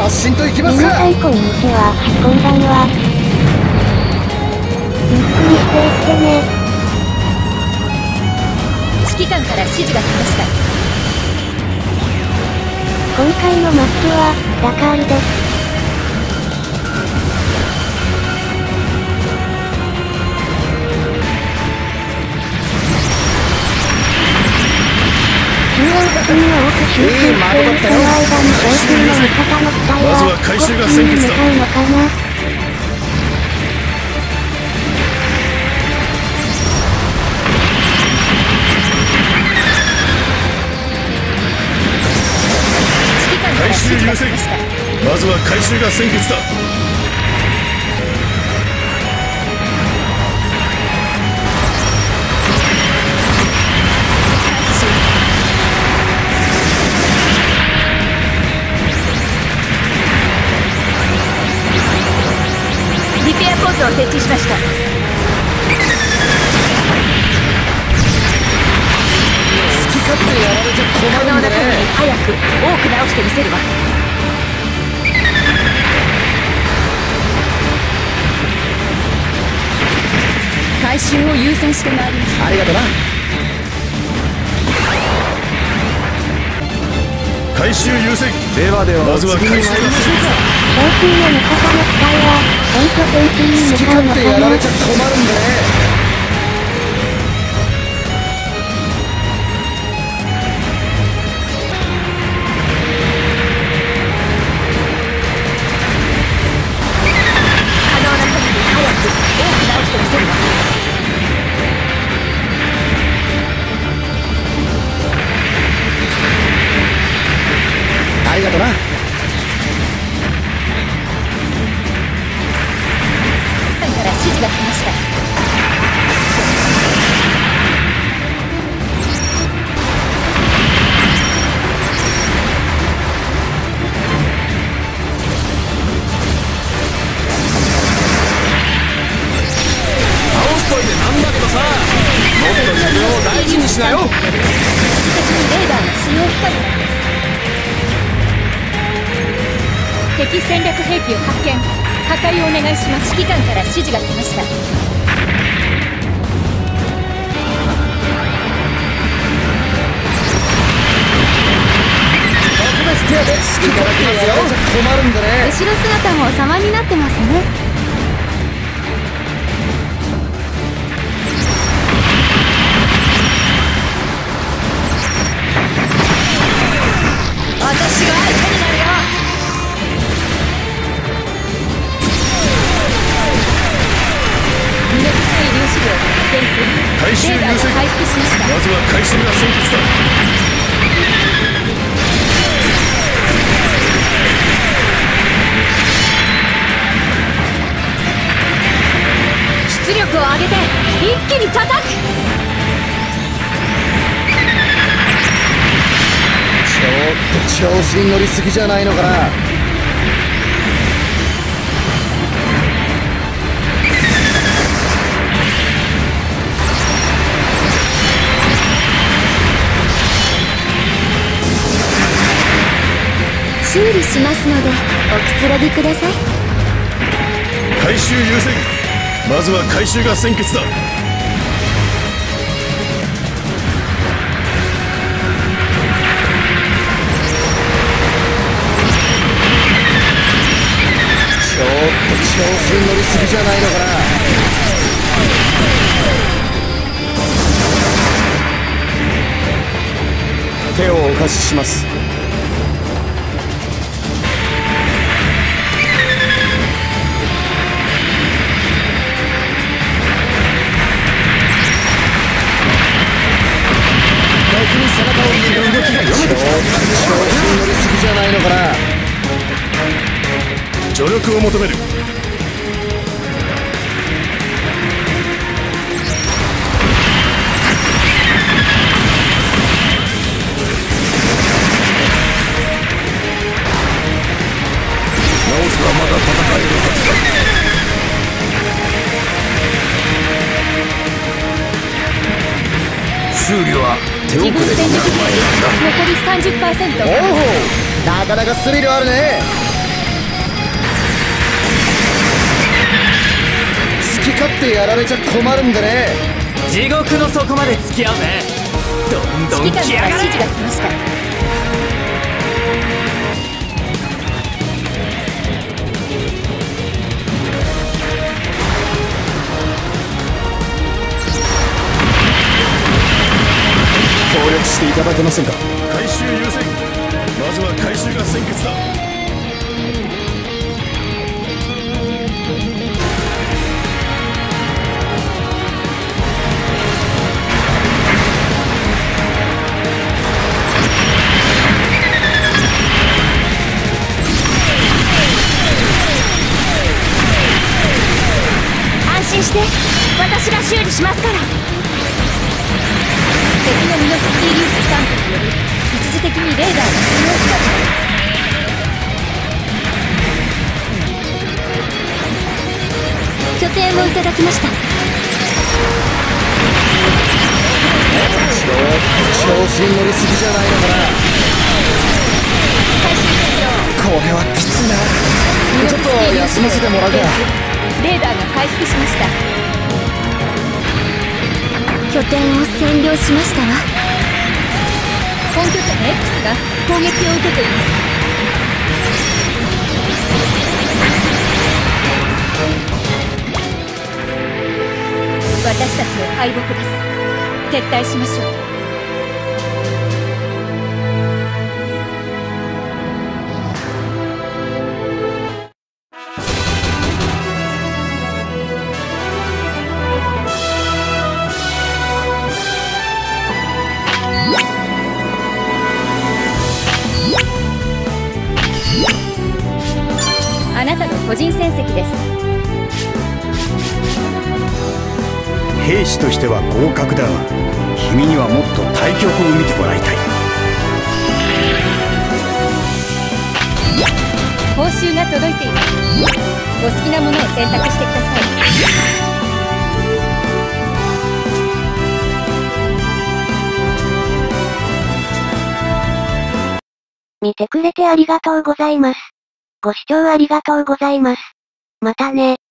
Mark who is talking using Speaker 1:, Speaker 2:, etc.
Speaker 1: 発進といきますか。
Speaker 2: 皆さんこんにちは、こんばんは。ゆっくりしていってね。
Speaker 3: 指揮官から指示が来ました。
Speaker 2: 今回のマッチはダカールです。中央付近を多く集中しているその間に上空の味方の機体はこっちに向かうのかな。
Speaker 3: 回収優先。
Speaker 4: まずは回収が先決だ。
Speaker 3: リペアポートを設置しました。
Speaker 1: 好き勝手やられちゃ困るんでね。
Speaker 3: 早く多く直してみせるわ。回収を優先してまいりました。
Speaker 1: ありがとな。
Speaker 4: 回収優先。
Speaker 1: ではでは、
Speaker 4: まずは回収が先決だ。
Speaker 2: 上空の味方の機体は本拠点地に
Speaker 1: 好き
Speaker 2: 向かうのかな。
Speaker 1: 勝手やられちゃ困るんでね。
Speaker 3: 可能な限り早く多く直してみせるわ。
Speaker 1: ありがとな。
Speaker 3: から指示が来ました。
Speaker 1: 倒しといてなんだけどさ、もっと自分を大事にしなよ。
Speaker 3: 一時的にレーダーの使用不可能なんです。敵戦略兵器を発見。破壊をお願いします。指揮官から指示が来ました。
Speaker 1: 特別手当て好き勝手やられちゃ困るんでね。
Speaker 3: 後ろ姿も様になってますね。私が相手になるよ。
Speaker 4: 回収優先。まずは回収が先決だ。
Speaker 3: 出力を上げて一気に叩く。
Speaker 1: ちょっと調子に乗りすぎじゃないのかな。
Speaker 3: 修理しますのでおくつろぎください。
Speaker 4: 回収優先。まずは回収が先決だ。
Speaker 1: ちょっと調子に乗りすぎじゃないのかな。手をお貸しします。敵に背中を見る動きが読めてきた。調子に乗りすぎじゃないのかな。
Speaker 4: 助力を求める。直すはまだ戦えるはずだ。修理は手遅れになる前
Speaker 3: 残り 30%。
Speaker 1: おお、なかなかスリルあるね。
Speaker 4: 好き勝手やられちゃ困るんでね。
Speaker 1: 地獄の底まで付き合うぜ。どんどん
Speaker 3: 指揮
Speaker 1: 来やがれ。
Speaker 3: 官から指示が来ました。
Speaker 4: 協力していただけませんか。回収優先。まずは回収が先決だ。
Speaker 3: 安心して、私が修理しますから。敵のミノフスキー粒子3個により一時的にレーダーが作動したと拠点をいただきました。
Speaker 4: 調子に乗りすぎじゃないのかな。
Speaker 3: 最終決
Speaker 4: これはきついな。ちょっと休ませてもらうか。
Speaker 3: レーダーが回復しました。拠点を占領しましたわ。本拠点 X が攻撃を受けています。私たちの敗北です。撤退しましょう。あなたの個人戦績です。
Speaker 4: 兵士としては合格だが、君にはもっと対局を見てもらいたい。
Speaker 3: 報酬が届いています。お好きなものを選択してください。
Speaker 2: 見てくれてありがとうございます。ご視聴ありがとうございます。またね。